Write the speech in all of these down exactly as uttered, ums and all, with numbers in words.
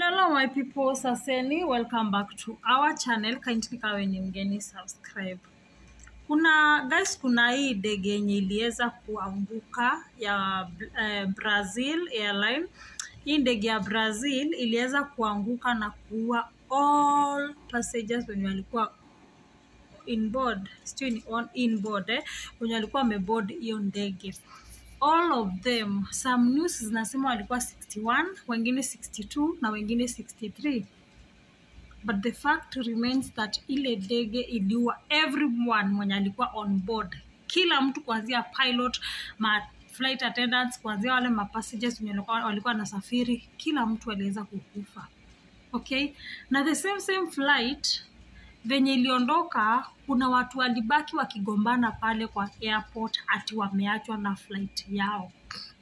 Hello my people, Saseni, welcome back to our channel. Kindly kawe ni mgeni subscribe. Kuna guys, kuna hii ndege yenye iliweza kuanguka ya uh, Brazil Airline. Hii ndege ya Brazil iliweza kuanguka na kuua all passengers wenye walikuwa in board, still on in board eh, wenye walikuwa wameboard hiyo ndege. All of them, some news zinasema walikuwa sixty-one, wengine sixty-two na wengine sixty-three. But the fact remains that ile ndege iliua everyone mwenye alikuwa on board. Kila mtu kuanzia pilot, ma flight attendants, kuanzia wale ma passengers wenye walikuwa nasafiri, kila mtu aliweza kukufa. Okay? Na the same same flight venye iliondoka, kuna watu walibaki wakigombana pale kwa airport ati wameachwa na flight yao.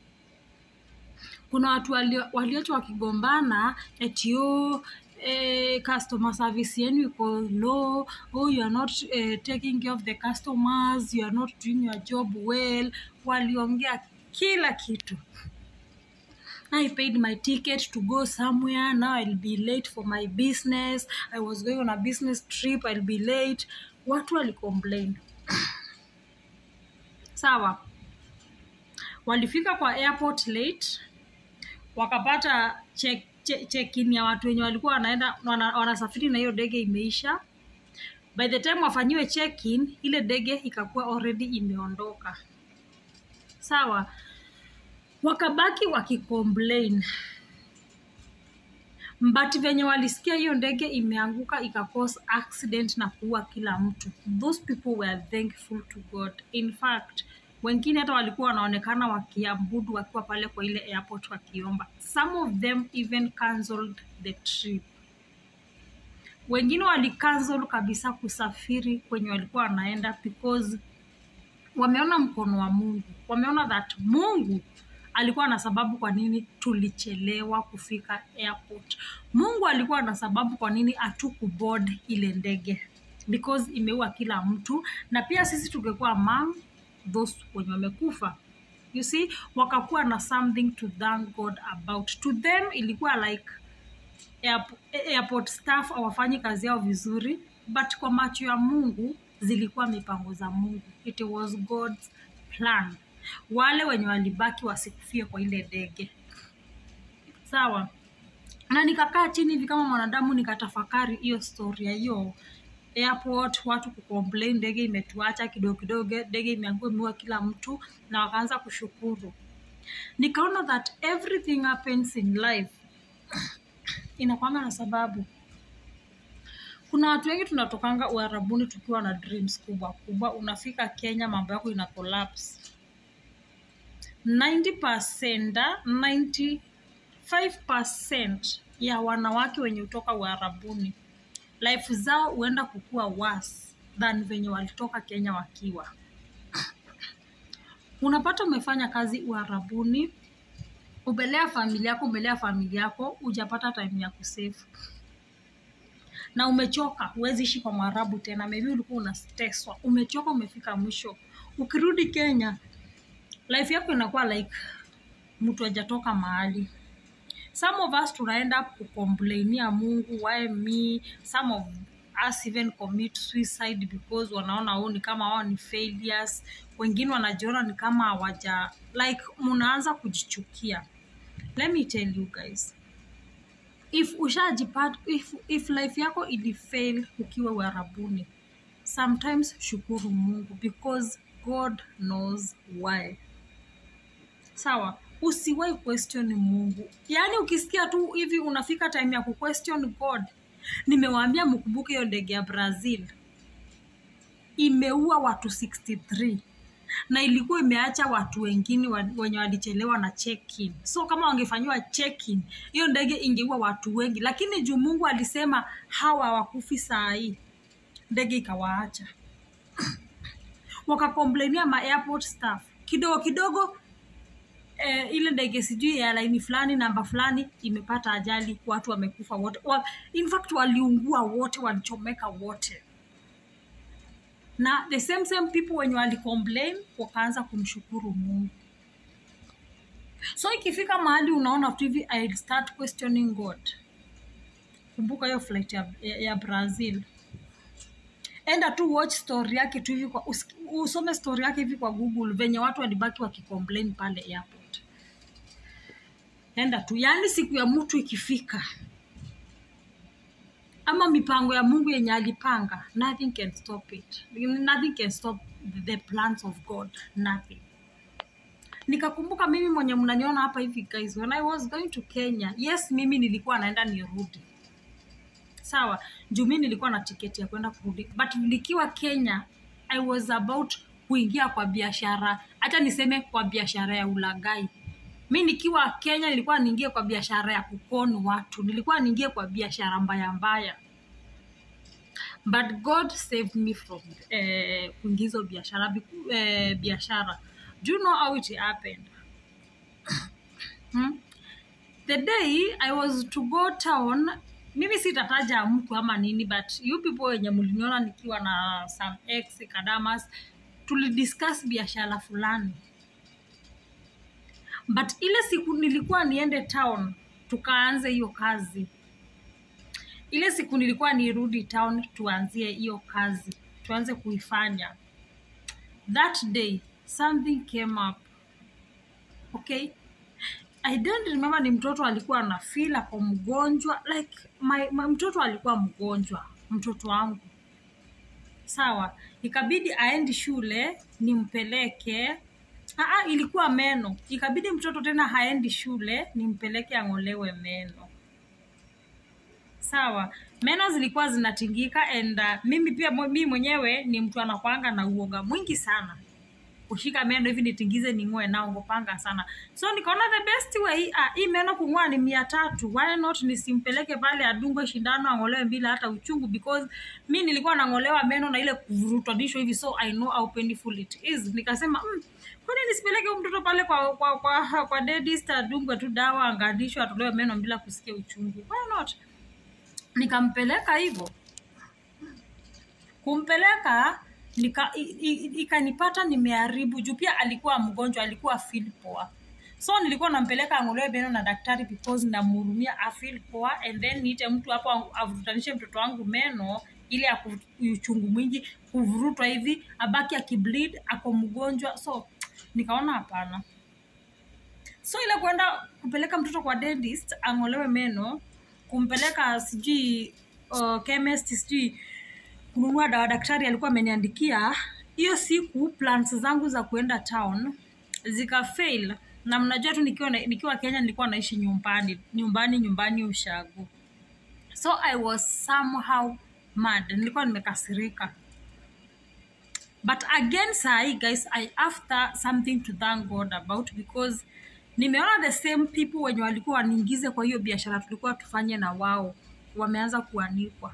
Kuna watu walioachwa wakigombana eti yo eh, customer service yenu iko low, oh you are not eh, taking care of the customers, you are not doing your job well. Waliongea kila kitu. I paid my ticket to go somewhere. Now I'll be late for my business. I was going on a business trip. I'll be late. Watu wali complain. Sawa. Walifika kwa airport late. Wakapata check check, check in ya watu wenye walikuwa wanaenda wanasafiri na hiyo ndege imeisha. By the time wafanyiwe check in, ile ndege ikakuwa already imeondoka. Sawa. Wakabaki wakicomplain. But venye walisikia hiyo ndege imeanguka ika-cause accident na kuua kila mtu. Those people were thankful to God. In fact, wengine hata walikuwa wanaonekana wakiabudu wakiwa pale kwa ile airport wakiomba. Some of them even cancelled the trip. Wengine wali-cancel kabisa kusafiri kwenye walikuwa wanaenda because wameona mkono wa Mungu. Wameona that Mungu alikuwa na sababu kwa nini tulichelewa kufika airport. Mungu alikuwa na sababu kwa nini hatukuboard ile ndege. Because imeua kila mtu. Na pia sisi tungekuwa among those wenye wamekufa. You see, wakakuwa na something to thank God about. To them ilikuwa like airport staff hawafanyi kazi yao vizuri. But kwa macho ya Mungu zilikuwa mipango za Mungu. It was God's plan. Wale wenye walibaki wasikufie kwa ile ndege. Sawa. Na nikakaa chini hivi kama mwanadamu nikatafakari hiyo story ya hiyo airport, watu kucomplain ndege imetuacha kidogo kidogo, ndege imeanguka imeua kila mtu, na wakaanza kushukuru. Nikaona that everything happens in life inakuanga na sababu. Kuna watu wengi tunatokanga Uarabuni tukiwa na dreams kubwa kubwa, unafika Kenya mambo yako ina collapse. ninety percent, ninety-five percent ya wanawake wenye kutoka Uarabuni life zao huenda kukua worse than venye walitoka Kenya wakiwa. Unapata umefanya kazi Uarabuni, ubelea familia yako, ubelea familia yako, hujapata time ya kusave. Na umechoka, huwezi ishi kwa Mwarabu tena, maybe ulikuwa unastreswa, umechoka, umefika mwisho. Ukirudi Kenya, life yako inakuwa like mtu hajatoka mahali. Some of us tunaenda kucomplainia Mungu, why me? Some of us even commit suicide because wanaona wao ni kama wao ni failures. Wengine wanajiona ni kama hawaja, like mnaanza kujichukia. Let me tell you guys. If ushajipata, if if life yako ili fail ukiwa Uarabuni, sometimes shukuru Mungu because God knows why. Sawa, usiwahi question Mungu. Yaani ukisikia tu hivi unafika time ya kuquestion God. Nimewaambia mkumbuke hiyo ndege ya Brazil imeua watu sixty-three. Na ilikuwa imeacha watu wengine wenye walichelewa na check-in. So kama wangefanywa check-in, hiyo ndege ingeua watu wengi. Lakini juu Mungu alisema hawa hawakufi saa hii, ndege ikawaacha. Wakakomplainia ma airport staff. Kidogo kidogo eh, ile ndege sijui ya line fulani namba fulani imepata ajali, watu wamekufa wote. In fact waliungua wote, walichomeka wote. Na the same same people when you wali complain wakaanza kumshukuru Mungu. So ikifika mahali unaona tu hivi, I'll start questioning God. kumbuka hiyo flight ya, ya, ya Brazil. Enda tu watch story yake tu hivi kwa usome story yake hivi kwa Google venye watu walibaki wakicomplain pale airport. Enda tu, yani siku ya mtu ikifika ama mipango ya Mungu yenye alipanga, nothing can stop it. Nothing can stop the plans of God. Nothing. Nikakumbuka mimi mwenye mnaniona hapa hivi guys, when I was going to Kenya, yes mimi nilikuwa naenda nirudi. Sawa, juu mimi nilikuwa na tiketi ya kwenda kurudi. But nikiwa Kenya, I was about kuingia kwa biashara. Acha niseme kwa biashara ya ulagai. Mimi nikiwa Kenya nilikuwa niingie kwa biashara ya kukoni watu. Nilikuwa niingie kwa biashara mbaya mbaya. But God saved me from eh, kuingizo biashara eh, biashara. Do you know how it happened? hmm? The day I was to go town, mimi sitataja mtu ama nini, but you people wenye mliniona nikiwa na some ex kadamas, tulidiscuss biashara fulani. But ile siku nilikuwa niende town, tukaanze hiyo kazi. Ile siku nilikuwa nirudi town, tuanzie hiyo kazi, tuanze kuifanya. That day, something came up. Okay? I don't remember ni mtoto alikuwa na feel ako mgonjwa. Like, my, my mtoto alikuwa mgonjwa. Mtoto wangu. Sawa. Ikabidi aendi shule, nimpeleke. Aa, ilikuwa meno. Ikabidi mtoto tena haendi shule, nimpeleke angolewe meno. Sawa. Meno zilikuwa zinatingika and uh, mimi pia mimi mwenyewe ni mtu anakuanga na uoga mwingi sana. Kushika meno hivi nitingize ningoe nao ngopanga sana. So nikaona the best way, ah, hii meno kung'oa ni mia tatu. Why not nisimpeleke pale adungwe shindano angolewe bila hata uchungu, because mimi nilikuwa nangolewa meno na ile kuvurutadishwa hivi, so I know how painful it is. Nikasema, mm, kwa nini nisipeleke mtoto pale kwa kwa kwa, kwa dentist adungwe tu dawa angadishwe atolewe meno bila kusikia uchungu? Why not? Nikampeleka hivyo. Kumpeleka nika ikanipata nimeharibu juu pia alikuwa mgonjwa, alikuwa feel poa. So nilikuwa nampeleka angolewe meno na daktari because namhurumia a feel poa, and then niite mtu hapo avurutanishe mtoto wangu meno ile uchungu mwingi kuvurutwa hivi abaki akibleed ako mgonjwa. So nikaona hapana. So ile kwenda kupeleka mtoto kwa dentist angolewe meno, kumpeleka sijui uh, chemist sijui kununua dawa daktari alikuwa ameniandikia, hiyo siku plans zangu za kuenda town zika fail. Na mnajua tu nikiwa nikiwa Kenya nilikuwa naishi nyumbani nyumbani nyumbani Ushago. So I was somehow mad, nilikuwa nimekasirika. But again sai guys, I after something to thank God about, because nimeona the same people wenye walikuwa waniingize kwa hiyo biashara tulikuwa tufanye na wao wameanza kuanikwa.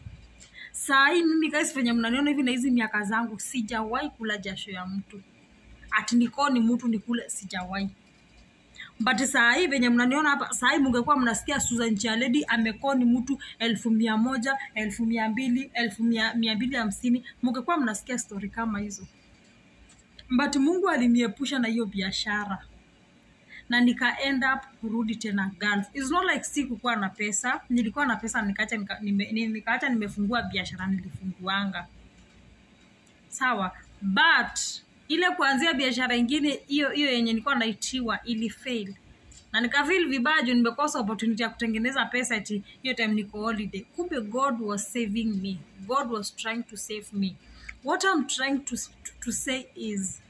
Sai mimi guys venye mnaniona hivi na hizi miaka zangu sijawahi kula jasho ya mtu. Ati niko ni mtu nikule, sijawahi. But sai venye mnaniona hapa, sai mungekuwa mnasikia Susan Chaledi ameko ni mtu elfu mia moja, elfu mia mbili, elfu mia mbili hamsini, mungekuwa mnasikia story kama hizo. But Mungu aliniepusha na hiyo biashara. Na nika end up kurudi tena Gulf. It's not like sikuwa na pesa. Nilikuwa na pesa nikaacha nika, nime, nikaacha nimefungua biashara nilifunguanga. Sawa. But ile kuanzia biashara nyingine hiyo hiyo yenye nilikuwa naitiwa ili fail. Na nikafeel vibaya juu nimekosa opportunity ya kutengeneza pesa eti hiyo time niko holiday. Kumbe God was saving me. God was trying to save me. What I'm trying to to, to say is,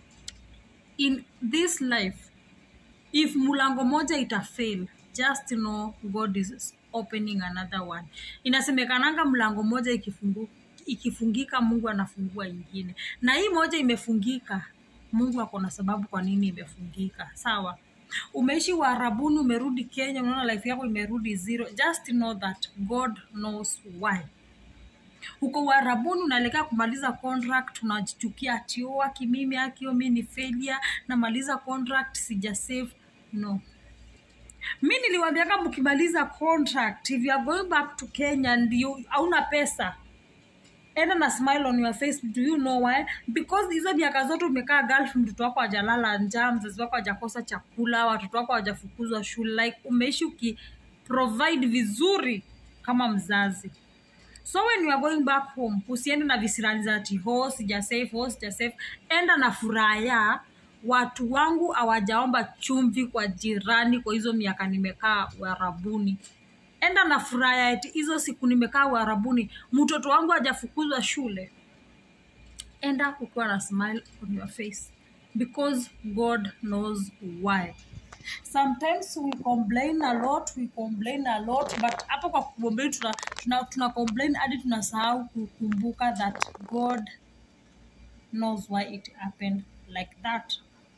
in this life, if mulango moja ita fail, just know God is opening another one. Inasemekananga mlango moja ikifungu, ikifungika Mungu anafungua ingine. Na hii moja imefungika, Mungu ako na sababu kwa nini imefungika. Sawa? Umeishi Uarabuni, umerudi Kenya, unaona life yako imerudi zero. Just know that God knows why. Huko Uarabuni unaleka kumaliza contract, unajichukia ati oh kimimi akio mimi ni failure na maliza contract sija save. No. Mimi niliwaambia kama mkimaliza contract, if you are going back to Kenya and you hauna pesa, enda na smile on your face. Do you know why? Because hizo miaka zote umekaa Gulf, mtoto wako hajalala njaa, mzazi wako hajakosa chakula, watoto wako hawajafukuzwa shule, like umeishi uki provide vizuri kama mzazi. So when you are going back home, usiende na visirani za ati ho sija save, ho sija save. Enda na furaya watu wangu hawajaomba chumvi kwa jirani kwa hizo miaka nimekaa Uarabuni. Enda na furaya eti hizo siku nimekaa Uarabuni mtoto wangu hajafukuzwa shule. Enda ukiwa na smile on your face because God knows why. Sometimes we complain a lot, we complain a lot, but hapo kwa complain tuna, tuna, tuna complain hadi tunasahau kukumbuka that God knows why it happened like that.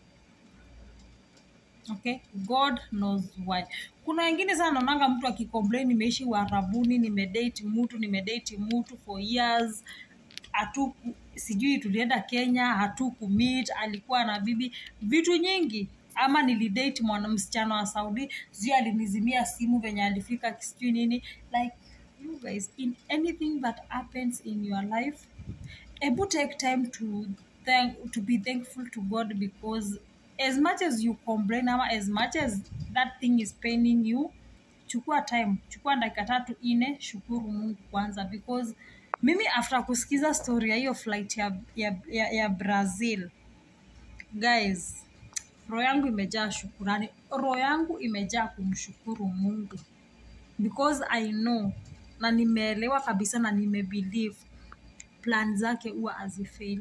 Okay, God knows why. Kuna wengine sana naonanga mtu akicomplain nimeishi Uarabuni, nimedate mtu, nimedate mtu for years, hatu sijui tulienda Kenya, hatu kumit, alikuwa na bibi, vitu nyingi. Ama nilidate mwana msichana wa Saudi, sijui alinizimia simu venye alifika kisijui nini. Like, you guys, in anything that happens in your life, able take time to thank to be thankful to God, because as much as you complain, ama as much as that thing is paining you, chukua time, chukua dakika tatu ine, shukuru Mungu kwanza, because mimi after kusikiza story ya hiyo flight ya, ya, ya, ya Brazil, guys, roho yangu imejaa shukurani, roho yangu imejaa kumshukuru Mungu, because I know na nimeelewa kabisa na nimebelieve plan zake huwa hazifail,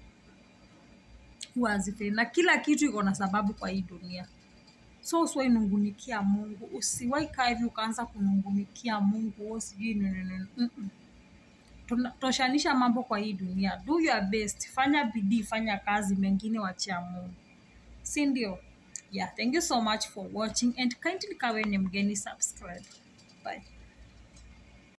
huwa hazifail, na kila kitu iko na sababu kwa hii dunia. So usiwahi nungunikia Mungu, usiwahi kaa hivi ukaanza kunungunikia Mungu, oh sijui nini nini. Toshanisha mambo kwa hii dunia. Do your best, fanya bidii, fanya kazi, mengine wachia Mungu. Si ndio? Yeah, thank you so much for watching and kindly kawe ni mgeni subscribe. Bye.